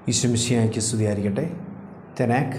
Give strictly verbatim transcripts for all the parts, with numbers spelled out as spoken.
ഈശോ മിശിഹായ്ക്ക് സ്തുതിയായിരിക്കട്ടെ. തെനാക്ക്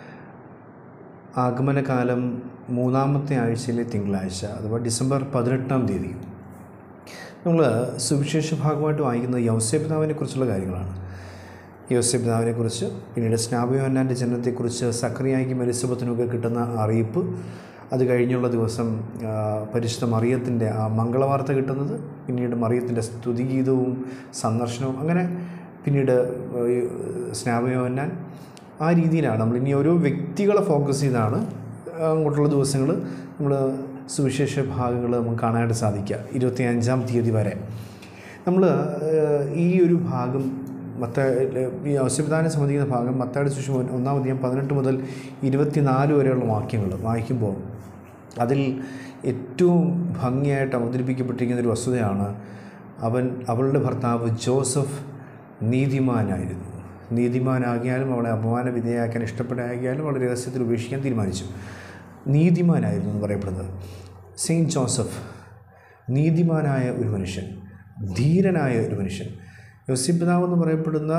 ആഗമനകാലം മൂന്നാമത്തെ ആഴ്ചയിലെ തിങ്കളാഴ്ച അഥവാ ഡിസംബർ പതിനെട്ടാം തീയതി നമ്മൾ സുവിശേഷ ഭാഗമായിട്ട് വായിക്കുന്നത് യൗസേപ്പ് പിതാവിനെ കുറിച്ചുള്ള കാര്യങ്ങളാണ്. യൗസേപ്പ് പിതാവിനെക്കുറിച്ച്, പിന്നീട് സ്നാപയോഹന്നാൻ്റെ ജനനത്തെക്കുറിച്ച് സക്കറിയായ്ക്കും എലിസബത്തിനുമൊക്കെ കിട്ടുന്ന അറിയിപ്പ്, അത് കഴിഞ്ഞുള്ള ദിവസം പരിശുദ്ധ മറിയത്തിൻ്റെ ആ മംഗളവാർത്ത കിട്ടുന്നത്, പിന്നീട് മറിയത്തിൻ്റെ സ്തുതിഗീതവും സന്ദർശനവും, അങ്ങനെ പിന്നീട് സ്നാപയോഹന്നാൻ, ആ രീതിയിലാണ് നമ്മൾ ഇനി ഓരോ വ്യക്തികളെ ഫോക്കസ് ചെയ്താണ് അങ്ങോട്ടുള്ള ദിവസങ്ങൾ നമ്മൾ സുവിശേഷ ഭാഗങ്ങൾ നമുക്ക് കാണാനായിട്ട് സാധിക്കുക. ഇരുപത്തി അഞ്ചാം തീയതി വരെ നമ്മൾ ഈ ഒരു ഭാഗം മത്ത ഈ ഔസേപ്പിതാവിനെ സംബന്ധിക്കുന്ന ഭാഗം മത്തായിയുടെ സുവിശേഷം ഒന്നാം അധ്യായം പതിനെട്ട് മുതൽ ഇരുപത്തിനാല് വരെയുള്ള വാക്യങ്ങൾ വായിക്കുമ്പോൾ അതിൽ ഏറ്റവും ഭംഗിയായിട്ട് അവതരിപ്പിക്കപ്പെട്ടിരിക്കുന്ന ഒരു വസ്തുതയാണ്, അവൻ അവളുടെ ഭർത്താവ് ജോസഫ് നീതിമാനായിരുന്നു. നീതിമാനാകിയാലും അവളെ അപമാന വിധേയാക്കാൻ ഇഷ്ടപ്പെടാകിയാലും അവളെ രഹസ്യത്തിൽ ഉപേക്ഷിക്കാൻ തീരുമാനിച്ചു. നീതിമാനായിരുന്നു എന്ന് പറയപ്പെടുന്നത് സെയിൻറ്റ് ജോസഫ്, നീതിമാനായ ഒരു മനുഷ്യൻ, ധീരനായ ഒരു മനുഷ്യൻ. യോസേപ്പ് പിതാവ് എന്ന് പറയപ്പെടുന്ന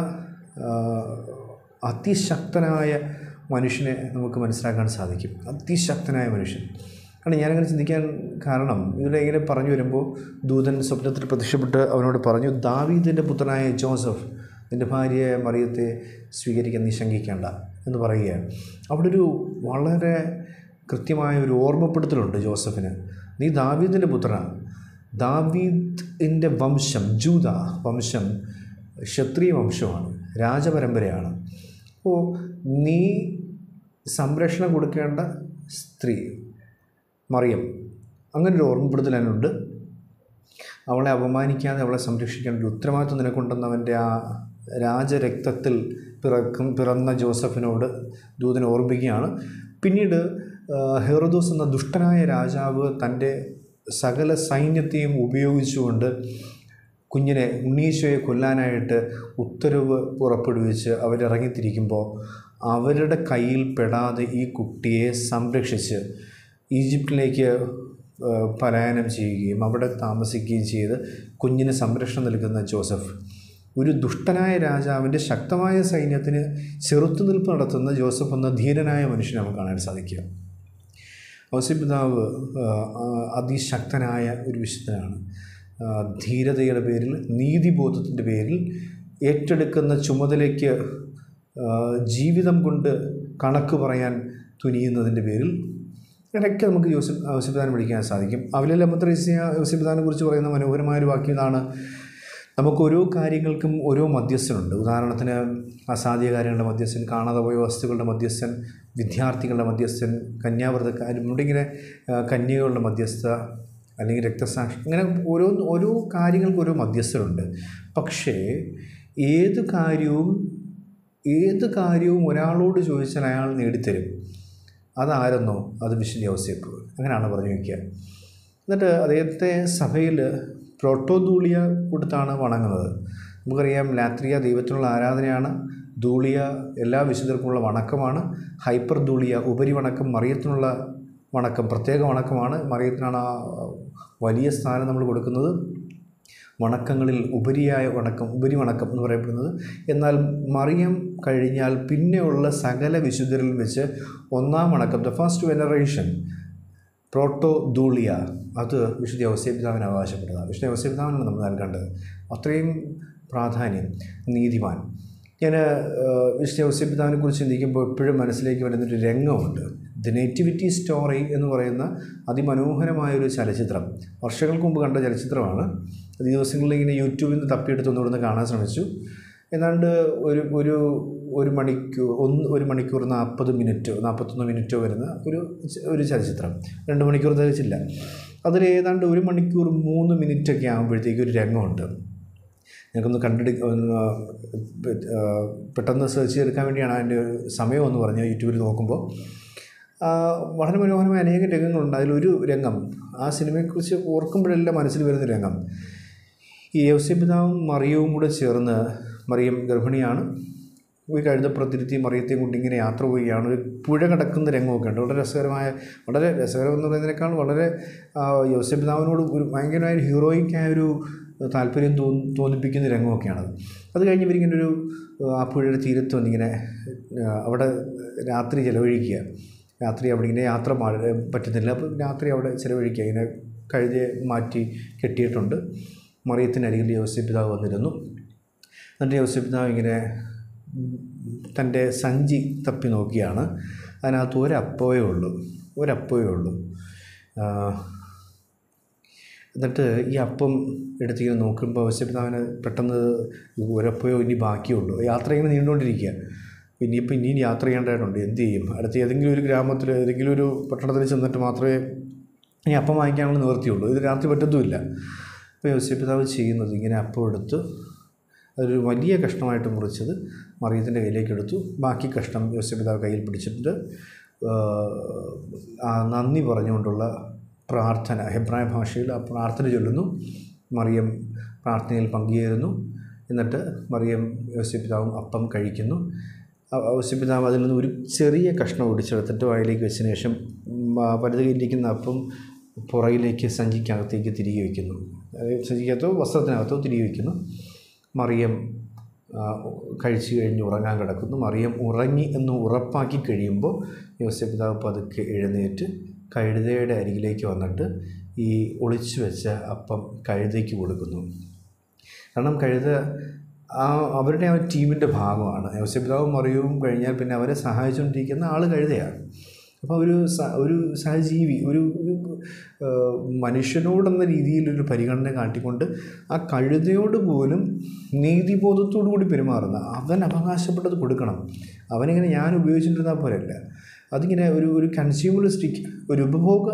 അതിശക്തനായ മനുഷ്യനെ നമുക്ക് മനസ്സിലാക്കാൻ സാധിക്കും. അതിശക്തനായ മനുഷ്യൻ. കാരണം ഞാനങ്ങനെ ചിന്തിക്കാൻ കാരണം, ഇവിടെ ഇങ്ങനെ പറഞ്ഞു വരുമ്പോൾ ദൂതൻ സ്വപ്നത്തിൽ പ്രത്യക്ഷപ്പെട്ട് അവനോട് പറഞ്ഞു, ദാവീദിൻ്റെ പുത്രനായ ജോസഫ്, നിൻ്റെ ഭാര്യയെ മറിയത്തെ സ്വീകരിക്കാൻ നീ ശങ്കിക്കേണ്ട എന്ന് പറയുകയാണ്. അവിടെ ഒരു വളരെ കൃത്യമായ ഒരു ഓർമ്മപ്പെടുത്തലുണ്ട് ജോസഫിന്. നീ ദാവീദിൻ്റെ പുത്രനാണ്. ദാവീദിൻ്റെ വംശം, ജൂദ വംശം ക്ഷത്രിയ വംശമാണ്, രാജപരമ്പരയാണ്. അപ്പോൾ നീ സംരക്ഷണം കൊടുക്കേണ്ട സ്ത്രീ മറിയം, അങ്ങനൊരു ഓർമ്മപ്പെടുത്തൽ അതിനുണ്ട്. അവളെ അപമാനിക്കാതെ അവളെ സംരക്ഷിക്കേണ്ട ഒരു ഉത്തരവാദിത്വം നിനക്കുണ്ടെന്ന് അവൻ്റെ ആ രാജരക്തത്തിൽ പിറക്കും പിറന്ന ജോസഫിനോട് ദൂതൻ ഓർമ്മിക്കുകയാണ്. പിന്നീട് ഹെറോദോസ് എന്ന ദുഷ്ടനായ രാജാവ് തൻ്റെ സകല സൈന്യത്തെയും ഉപയോഗിച്ചുകൊണ്ട് കുഞ്ഞിനെ, ഉണ്ണീശോയെ കൊല്ലാനായിട്ട് ഉത്തരവ് പുറപ്പെടുവിച്ച് അവരിറങ്ങിത്തിരിക്കുമ്പോൾ അവരുടെ കയ്യിൽ പെടാതെ ഈ കുട്ടിയെ സംരക്ഷിച്ച് ഈജിപ്തിലേക്ക് പലായനം ചെയ്യുകയും അവിടെ താമസിക്കുകയും ചെയ്ത് കുഞ്ഞിന് സംരക്ഷണം നൽകുന്ന ജോസഫ്, ഒരു ദുഷ്ടനായ രാജാവിൻ്റെ ശക്തമായ സൈന്യത്തിന് ചെറുത്തുനിൽപ്പ് നടത്തുന്ന ജോസഫ് എന്ന ധീരനായ മനുഷ്യനെ നമുക്ക് കാണാൻ സാധിക്കുക. ഔസേപ്പ് പിതാവ് അതിശക്തനായ ഒരു വിശുദ്ധനാണ്. ധീരതയുടെ പേരിൽ, നീതിബോധത്തിൻ്റെ പേരിൽ, ഏറ്റെടുക്കുന്ന ചുമതലയ്ക്ക് ജീവിതം കൊണ്ട് കണക്ക് പറയാൻ തുനിയുന്നതിൻ്റെ പേരിൽ ഇടയ്ക്ക് നമുക്ക് യോസേപ്പ് ഔസേപ്പ് പിതാവിനെ വിളിക്കാൻ സാധിക്കും. അവലിൽ അമ്മത്രേസ്യ ഔസേപ്പ് പിതാവിനെ കുറിച്ച് പറയുന്ന മനോഹരമായൊരു വാക്യം ഇതാണ്: നമുക്ക് ഓരോ കാര്യങ്ങൾക്കും ഓരോ മധ്യസ്ഥനുണ്ട്. ഉദാഹരണത്തിന് അസാധ്യ കാര്യങ്ങളുടെ മധ്യസ്ഥൻ, കാണാതെ പോയ വസ്തുക്കളുടെ മധ്യസ്ഥൻ, വിദ്യാർത്ഥികളുടെ മധ്യസ്ഥൻ, കന്യാവ്രതക്കാരും, ഇവിടെ ഇങ്ങനെ കന്യകളുടെ മധ്യസ്ഥ, അല്ലെങ്കിൽ രക്തസാക്ഷി, ഇങ്ങനെ ഓരോ ഓരോ കാര്യങ്ങൾക്ക് ഓരോ മധ്യസ്ഥരുണ്ട്. പക്ഷേ ഏത് കാര്യവും ഏത് കാര്യവും ഒരാളോട് ചോദിച്ചാൽ അയാൾ നേടിത്തരും. അതാരെന്നോ അത് വിശുദ്ധ ഔസേപ്പ്, അങ്ങനെയാണ് പറഞ്ഞു വയ്ക്കുക. എന്നിട്ട് അദ്ദേഹത്തെ സഭയിൽ പ്രോട്ടോധൂളിയ കൊടുത്താണ് വണങ്ങുന്നത്. നമുക്കറിയാം, ലാത്രിയ ദൈവത്തിനുള്ള ആരാധനയാണ്, ധൂളിയ എല്ലാ വിശുദ്ധർക്കുമുള്ള വണക്കമാണ്, ഹൈപ്പർ ധൂളിയ ഉപരിവണക്കം മറിയത്തിനുള്ള വണക്കം, പ്രത്യേക വണക്കമാണ്. മറിയത്തിനാണ് ആ വലിയ സ്ഥാനം നമ്മൾ കൊടുക്കുന്നത്. വണക്കങ്ങളിൽ ഉപരിയായ വണക്കം, ഉപരി വണക്കം എന്ന് പറയപ്പെടുന്നത്. എന്നാൽ മറിയം കഴിഞ്ഞാൽ പിന്നെയുള്ള സകല വിശുദ്ധരിൽ വെച്ച് ഒന്നാം വണക്കം, ദ ഫസ്റ്റ് വെനറേഷൻ, പ്രോട്ടോ ധൂളിയ, അത് വിശുദ്ധ ഔസേപ്പ് പിതാവിന് അവകാശപ്പെട്ടതാണ്. വിശുദ്ധ ഔസേപ്പ് പിതാവിനാണ് നമ്മൾ നൽകേണ്ടത്. അത്രയും പ്രാധാന്യം. നീതിമാൻ. ഞാൻ വിശുദ്ധ ഔസേപ്പ് പിതാവിനെ കുറിച്ച് ചിന്തിക്കുമ്പോൾ എപ്പോഴും മനസ്സിലേക്ക് വരുന്നൊരു രംഗമുണ്ട്. ദ നേറ്റിവിറ്റി സ്റ്റോറി എന്ന് പറയുന്ന അതിമനോഹരമായൊരു ചലച്ചിത്രം. വർഷങ്ങൾക്ക് മുമ്പ് കണ്ട ചലച്ചിത്രമാണ്. ഈ ദിവസങ്ങളിൽ ഇങ്ങനെ യൂട്യൂബിൽ നിന്ന് തപ്പിയെടുത്ത് ഒന്നുകൂടെ കാണാൻ ശ്രമിച്ചു. ഏതാണ്ട് ഒരു ഒരു ഒരു മണിക്കൂർ ഒന്ന് ഒരു മണിക്കൂർ നാൽപ്പത് മിനിറ്റോ നാൽപ്പത്തൊന്ന് മിനിറ്റോ വരുന്ന ഒരു ഒരു ചലച്ചിത്രം. രണ്ട് മണിക്കൂർ തികച്ചില്ല. അതിൽ ഏതാണ്ട് ഒരു മണിക്കൂർ മൂന്ന് മിനിറ്റൊക്കെ ആകുമ്പോഴത്തേക്കും ഒരു രംഗമുണ്ട്. ഞങ്ങൾക്കൊന്ന് കണ്ടെടുക്ക പെട്ടെന്ന് സെർച്ച് ചെയ്തെടുക്കാൻ വേണ്ടിയാണ് അതിൻ്റെ സമയമെന്ന് പറഞ്ഞ് യൂട്യൂബിൽ നോക്കുമ്പോൾ വളരെ മനോഹരമായ അനേകം രംഗങ്ങളുണ്ട്. അതിലൊരു രംഗം, ആ സിനിമയെക്കുറിച്ച് ഓർക്കുമ്പോഴെല്ലാം മനസ്സിൽ വരുന്ന രംഗം, ഈ ഔസേപ്പ് പിതാവും മറിയവും കൂടെ ചേർന്ന്, മറിയം ഗർഭിണിയാണ്, ഒരു കഴുതപ്പുറത്തിരുത്തി മറിയത്തെയും കൊണ്ട് ഇങ്ങനെ യാത്ര പോവുകയാണ്. ഒരു പുഴ കടക്കുന്ന രംഗമൊക്കെ ഉണ്ട്. വളരെ രസകരമായ, വളരെ രസകരം എന്ന് പറയുന്നതിനേക്കാൾ വളരെ യോസേപ്പ് പിതാവിനോട് ഒരു ഭയങ്കരമായ ഹീറോയിക്കായൊരു താല്പര്യം തോന്നി തോന്നിപ്പിക്കുന്ന രംഗമൊക്കെയാണത്. അത് കഴിഞ്ഞ് ഇവരിങ്ങനെ ഒരു ആ പുഴയുടെ തീരത്ത് വന്നിങ്ങനെ അവിടെ രാത്രി ചിലവഴിക്കുക. രാത്രി അവിടെ ഇങ്ങനെ യാത്ര പറ്റുന്നില്ല, അപ്പോൾ രാത്രി അവിടെ ചിലവഴിക്കുക. ഇങ്ങനെ കഴുതയെ മാറ്റി കെട്ടിയിട്ടുണ്ട്. മറിയത്തിനരികിൽ യോസേപ്പ് പിതാവ് വന്നിരുന്നു. എന്നിട്ട് യോസേപ്പ് പിതാവ് ഇങ്ങനെ തൻ്റെ സഞ്ചി തപ്പി നോക്കിയാണ്. അതിനകത്ത് ഒരപ്പവേ ഉള്ളൂ ഒരപ്പവേ ഉള്ളൂ എന്നിട്ട് ഈ അപ്പം എടുത്തിങ്ങനെ നോക്കുമ്പോൾ യോസേപ്പ് പിതാവിന് പെട്ടെന്ന് ഒരപ്പയോ ഇനി ബാക്കിയുള്ളൂ. യാത്ര ഇങ്ങനെ നീണ്ടുകൊണ്ടിരിക്കുക. ഇനിയിപ്പോൾ ഇനിയും യാത്ര ചെയ്യേണ്ടതായിട്ടുണ്ട്. എന്ത് ചെയ്യും? അടുത്ത് ഏതെങ്കിലും ഒരു ഗ്രാമത്തിൽ ഏതെങ്കിലും ഒരു പട്ടണത്തിൽ ചെന്നിട്ട് മാത്രമേ ഈ അപ്പം വാങ്ങിക്കാനുള്ള നിവൃത്തിയുള്ളൂ. ഇത് രാത്രി പറ്റത്തുമില്ല. അപ്പോൾ യോസേപ്പ് പിതാവ് ചെയ്യുന്നത് ഇങ്ങനെ അപ്പം എടുത്ത് അതൊരു വലിയ കഷ്ണമായിട്ട് മുറിച്ചത് മറിയത്തിൻ്റെ കയ്യിലേക്ക് എടുത്തു. ബാക്കി കഷ്ണം യോസേപ്പ് പിതാവ് കയ്യിൽ പിടിച്ചിട്ട് നന്ദി പറഞ്ഞുകൊണ്ടുള്ള പ്രാർത്ഥന, ഹെബ്രായ ഭാഷയിൽ ആ പ്രാർത്ഥന ചൊല്ലുന്നു. മറിയം പ്രാർത്ഥനയിൽ പങ്കുചേരുന്നു. എന്നിട്ട് മറിയം യോസേപ്പ് പിതാവും അപ്പം കഴിക്കുന്നു. യോസേപ്പ് പിതാവ് അതിൽ നിന്ന് ഒരു ചെറിയ കഷ്ണം ഒടിച്ചെടുത്തിട്ട് വായിലേക്ക് വെച്ചതിന് ശേഷം വലത് കയ്യിലിരിക്കുന്ന അപ്പം പുറകിലേക്ക് സഞ്ചിക്കകത്തേക്ക് തിരികെ വയ്ക്കുന്നു. സഞ്ചിക്കകത്തോ വസ്ത്രത്തിനകത്തോ തിരികെ വയ്ക്കുന്നു. മറിയം കഴിച്ചു കഴിഞ്ഞ് ഉറങ്ങാൻ കിടക്കുന്നു. മറിയം ഉറങ്ങി എന്ന് ഉറപ്പാക്കി കഴിയുമ്പോൾ യോസേപ്പ് പിതാവ് പതുക്കെ എഴുന്നേറ്റ് കഴുതയുടെ അരികിലേക്ക് വന്നിട്ട് ഈ ഒളിച്ചു വെച്ച അപ്പം കഴുതയ്ക്ക് കൊടുക്കുന്നു. കാരണം കഴുത ആ അവരുടെ ആ ടീമിൻ്റെ ഭാഗമാണ്. യോസേപ്പ് പിതാവും മറിയവും കഴിഞ്ഞാൽ പിന്നെ അവരെ സഹായിച്ചുകൊണ്ടിരിക്കുന്ന ആൾ കഴുതയാണ്. അപ്പോൾ ഒരു ഒരു സഹജീവി, ഒരു ഒരു മനുഷ്യനോടെന്ന രീതിയിലൊരു പരിഗണന കാട്ടിക്കൊണ്ട് ആ കഴുതയോട് പോലും നീതിബോധത്തോടു കൂടി പെരുമാറുന്ന, അവൻ അവകാശപ്പെട്ടത് കൊടുക്കണം, അവനിങ്ങനെ ഞാൻ ഉപയോഗിച്ചിട്ടിരുന്നാൽ പോരല്ല. അതിങ്ങനെ ഒരു ഒരു കൺസ്യൂമറിസ്റ്റിക് ഒരു ഉപഭോഗ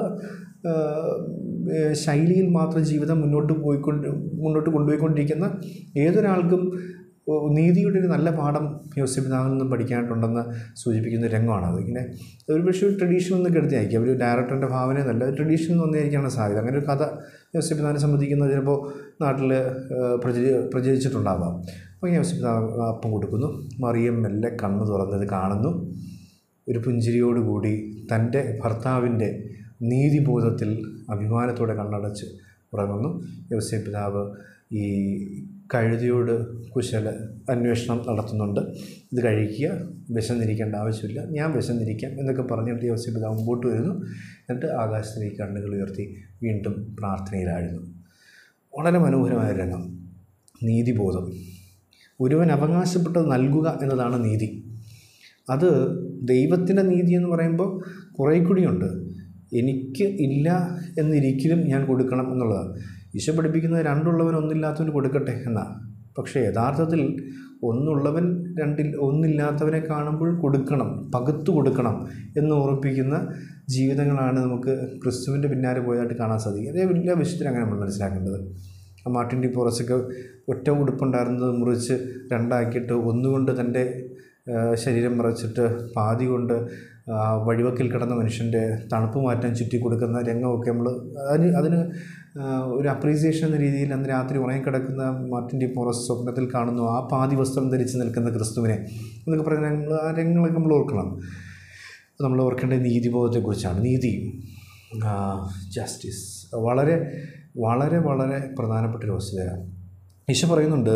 ശൈലിയിൽ മാത്രം ജീവിതം മുന്നോട്ട് പോയിക്കൊണ്ട് മുന്നോട്ട് കൊണ്ടുപോയിക്കൊണ്ടിരിക്കുന്ന ഏതൊരാൾക്കും നീതിയുടെ ഒരു നല്ല പാഠം യോസേപ്പ് പിതാവിൽ നിന്നും പഠിക്കാനായിട്ടുണ്ടെന്ന് സൂചിപ്പിക്കുന്ന രംഗമാണത്. ഇങ്ങനെ ഒരു പക്ഷേ ഒരു ട്രഡീഷൻ ഒന്ന് കരുതിയായിരിക്കും, ഒരു ഡയറക്ടറിൻ്റെ ഭാവന എന്നല്ല, ട്രഡീഷൻ വന്നിരിക്കാനാണ് സാധ്യത. അങ്ങനെ ഒരു കഥ യോസേപ്പ് പിതാവിനെ സംബന്ധിക്കുന്നത് ചിലപ്പോൾ നാട്ടിൽ പ്രചരി പ്രചരിച്ചിട്ടുണ്ടാവാം. അപ്പോൾ യോസേപ്പ് പിതാവ് അപ്പം കൊടുക്കുന്നു. മറിയം മെല്ലെ കണ്ണ് തുറന്നത് കാണുന്നു. ഒരു പുഞ്ചിരിയോടുകൂടി തൻ്റെ ഭർത്താവിൻ്റെ നീതിബോധത്തിൽ അഭിമാനത്തോടെ കണ്ണടച്ച് ഉറങ്ങുന്നു. യോസേപ്പ് പിതാവ് ഈ കഴുതയോട് കുശല അന്വേഷണം നടത്തുന്നുണ്ട്. ഇത് കഴിക്കുക, വിശന്നിരിക്കേണ്ട ആവശ്യമില്ല, ഞാൻ വിശന്നിരിക്കാം എന്നൊക്കെ പറഞ്ഞിട്ട് യോസേപ്പ് പിതാവ് മുമ്പോട്ട് വരുന്നു. എന്നിട്ട് ആകാശത്തിലേക്ക് കണ്ണുകൾ ഉയർത്തി വീണ്ടും പ്രാർത്ഥനയിലായിരുന്നു. വളരെ മനോഹരമായ രംഗം. നീതിബോധം. ഒരുവൻ അവകാശപ്പെട്ടത് നൽകുക എന്നതാണ് നീതി. അത് ദൈവത്തിൻ്റെ നീതി എന്ന് പറയുമ്പോൾ കുറേ കൂടിയുണ്ട്. എനിക്ക് ഇല്ല എന്നിരിക്കലും ഞാൻ കൊടുക്കണം എന്നുള്ളതാണ്. ഈശോ പഠിപ്പിക്കുന്നത് രണ്ടുള്ളവൻ ഒന്നില്ലാത്തവന് കൊടുക്കട്ടെ എന്നാണ്. പക്ഷേ യഥാർത്ഥത്തിൽ ഒന്നുള്ളവൻ രണ്ടിൽ ഒന്നില്ലാത്തവനെ കാണുമ്പോൾ കൊടുക്കണം, പകുത്തു കൊടുക്കണം എന്ന് ഓർപ്പിക്കുന്ന ജീവിതങ്ങളാണ് നമുക്ക് ക്രിസ്തുവിൻ്റെ പിന്നാലെ പോയതായിട്ട് കാണാൻ സാധിക്കും. അതേ വലിയ വിശുദ്ധർ അങ്ങനെ നമ്മൾ മനസ്സിലാക്കേണ്ടത്. മാർട്ടിൻ ഡി പോറസൊക്കെ ഒറ്റ ഉടുപ്പുണ്ടായിരുന്നത് മുറിച്ച് രണ്ടാക്കിയിട്ട് ഒന്നുകൊണ്ട് തൻ്റെ ശരീരം മറച്ചിട്ട് പാതി കൊണ്ട് വഴിവക്കിൽ കിടന്ന മനുഷ്യൻ്റെ തണുപ്പ് മാറ്റാൻ ചുറ്റി കൊടുക്കുന്ന രംഗമൊക്കെ നമ്മൾ അതിന് അതിന് ഒരു അപ്രീസിയേഷൻ എന്ന രീതിയിൽ അന്ന് രാത്രി ഉറങ്ങിക്കിടക്കുന്ന മാർട്ടിൻ ഡി പോറസ് സ്വപ്നത്തിൽ കാണുന്നു ആ പാതി വസ്ത്രം ധരിച്ച് നിൽക്കുന്ന ക്രിസ്തുവിനെ എന്നൊക്കെ പറയുന്ന രംഗങ്ങൾ, ആ രംഗങ്ങളൊക്കെ നമ്മൾ ഓർക്കണം. നമ്മൾ ഓർക്കേണ്ട നീതിബോധത്തെക്കുറിച്ചാണ്. നീതി, ജസ്റ്റിസ് വളരെ വളരെ വളരെ പ്രധാനപ്പെട്ടൊരു വസ്തുതയാണ്. ഈശോ പറയുന്നുണ്ട്,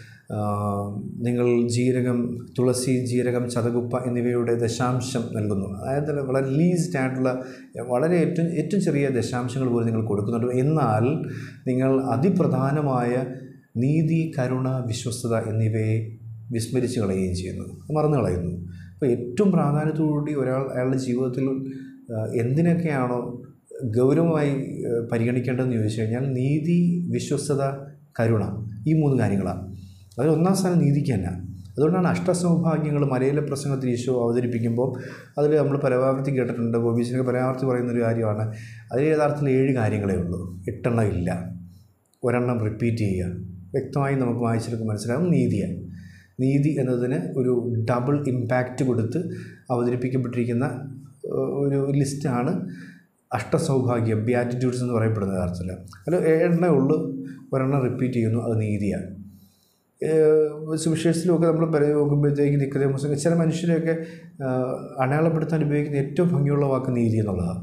നിങ്ങൾ ജീരകം, തുളസി, ജീരകം, ചതകുപ്പ എന്നിവയുടെ ദശാംശം നൽകുന്നു. അതായത് വളരെ ലീസ്റ്റ് ആയിട്ടുള്ള വളരെ ഏറ്റവും ഏറ്റവും ചെറിയ ദശാംശങ്ങൾ പോലും നിങ്ങൾ കൊടുക്കുന്നുണ്ട്. എന്നാൽ നിങ്ങൾ അതിപ്രധാനമായ നീതി, കരുണ, വിശ്വസ്തത എന്നിവയെ വിസ്മരിച്ച് കളയുകയും ചെയ്യുന്നു, മറന്നു കളയുന്നു. അപ്പോൾ ഏറ്റവും പ്രാധാന്യത്തോടുകൂടി ഒരാൾ അയാളുടെ ജീവിതത്തിൽ എന്തിനൊക്കെയാണോ ഗൗരവമായി പരിഗണിക്കേണ്ടതെന്ന് ചോദിച്ചു കഴിഞ്ഞാൽ നീതി, വിശ്വസ്തത, കരുണ, ഈ മൂന്ന് കാര്യങ്ങളാണ്. അതിൽ ഒന്നാം സ്ഥാനം നീതിക്ക് തന്നെ. അതുകൊണ്ടാണ് അഷ്ടസൗഭാഗ്യങ്ങൾ മലയിലെ പ്രസംഗത്തിൽ ഈശോ അവതരിപ്പിക്കുമ്പോൾ അതിൽ നമ്മൾ പരാവർത്തി കേട്ടിട്ടുണ്ട്. ഗോപീശനൊക്കെ പരാവർത്തി പറയുന്നൊരു കാര്യമാണ്. അതിൽ യഥാർത്ഥത്തിൽ ഏഴ് കാര്യങ്ങളേ ഉള്ളൂ, എട്ടെണ്ണം ഇല്ല, ഒരെണ്ണം റിപ്പീറ്റ് ചെയ്യുക. വ്യക്തമായി നമുക്ക് വായിച്ചെടുക്കും മനസ്സിലാകും. നീതിയാണ്. നീതി എന്നതിന് ഒരു ഡബിൾ ഇമ്പാക്റ്റ് കൊടുത്ത് അവതരിപ്പിക്കപ്പെട്ടിരിക്കുന്ന ഒരു ലിസ്റ്റാണ് അഷ്ടസൗഭാഗ്യം, ബിയാറ്റിറ്റ്യൂഡ്സ് എന്ന് പറയപ്പെടുന്ന യഥാർത്ഥത്തിൽ. അതിൽ ഏഴെണ്ണേ ഉള്ളൂ, ഒരെണ്ണം റിപ്പീറ്റ് ചെയ്യുന്നു, അത് നീതിയാണ്. സുവിശേഷത്തിലുമൊക്കെ നമ്മൾ നോക്കുമ്പോഴത്തേക്ക് നിക്കോദേമോസ് ചില മനുഷ്യരെയൊക്കെ അടയാളപ്പെടുത്താൻ ഉപയോഗിക്കുന്ന ഏറ്റവും ഭംഗിയുള്ള വാക്ക് നീതി എന്നുള്ളതാണ്.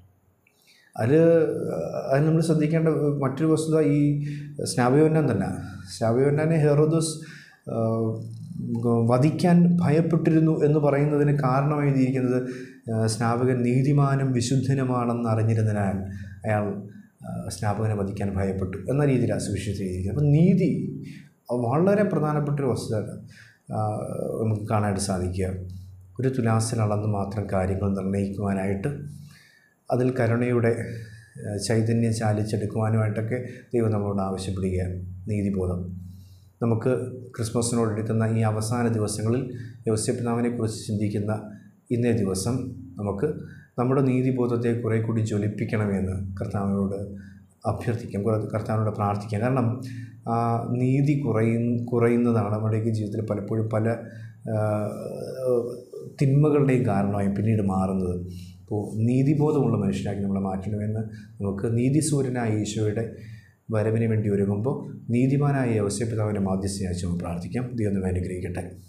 അത് അത് നമ്മൾ ശ്രദ്ധിക്കേണ്ട മറ്റൊരു വസ്തുത ഈ സ്നാപയോന്നാൻ തന്നെ. സ്നാപയോന്നാനെ ഹെറോദോസ് വധിക്കാൻ ഭയപ്പെട്ടിരുന്നു എന്ന് പറയുന്നതിന് കാരണമായി എഴുതിയിരിക്കുന്നത് സ്നാപകൻ നീതിമാനും വിശുദ്ധനുമാണെന്ന് അറിഞ്ഞിരുന്നതിനാൽ അയാൾ സ്നാപകനെ വധിക്കാൻ ഭയപ്പെട്ടു എന്ന രീതിയിലാണ് സുവിശേഷം എഴുതിയിരിക്കുന്നത്. അപ്പം നീതി വളരെ പ്രധാനപ്പെട്ടൊരു വസ്തുത നമുക്ക് കാണാനായിട്ട് സാധിക്കുക. ഒരു തുലാസിൽ അളന്ന് മാത്രം കാര്യങ്ങൾ നിർണ്ണയിക്കുവാനായിട്ട് അതിൽ കരുണയുടെ ചൈതന്യം ചാലിച്ചെടുക്കുവാനുമായിട്ടൊക്കെ ദൈവം നമ്മളോട് ആവശ്യപ്പെടുകയാണ്. നീതിബോധം നമുക്ക് ക്രിസ്മസിനോടടുക്കുന്ന ഈ അവസാന ദിവസങ്ങളിൽ യോസേപ്പിതാവിനെക്കുറിച്ച് ചിന്തിക്കുന്ന ഇന്നേ ദിവസം നമുക്ക് നമ്മുടെ നീതിബോധത്തെ കുറേ കൂടി ജ്വലിപ്പിക്കണമെന്ന് കർത്താവിനോട് അഭ്യർത്ഥിക്കാം, കർത്താവിനോട് പ്രാർത്ഥിക്കാം. കാരണം നീതി കുറയ കുറയുന്നതാണ് നമ്മുടെയൊക്കെ ജീവിതത്തിൽ പലപ്പോഴും പല തിന്മകളുടെയും കാരണമായി പിന്നീട് മാറുന്നത്. അപ്പോൾ നീതിബോധമുള്ള മനുഷ്യനാക്കി നമ്മളെ മാറ്റണമെന്ന് നമുക്ക് നീതിസൂര്യനായ ഈശോയുടെ വരവിന് വേണ്ടി ഒരുങ്ങുമ്പോൾ നീതിമാനായ യോസേപ്പിതാവിനെ മാധ്യസ്ഥയായി പ്രാർത്ഥിക്കാം. ദൈവം നമ്മെ അനുഗ്രഹിക്കട്ടെ.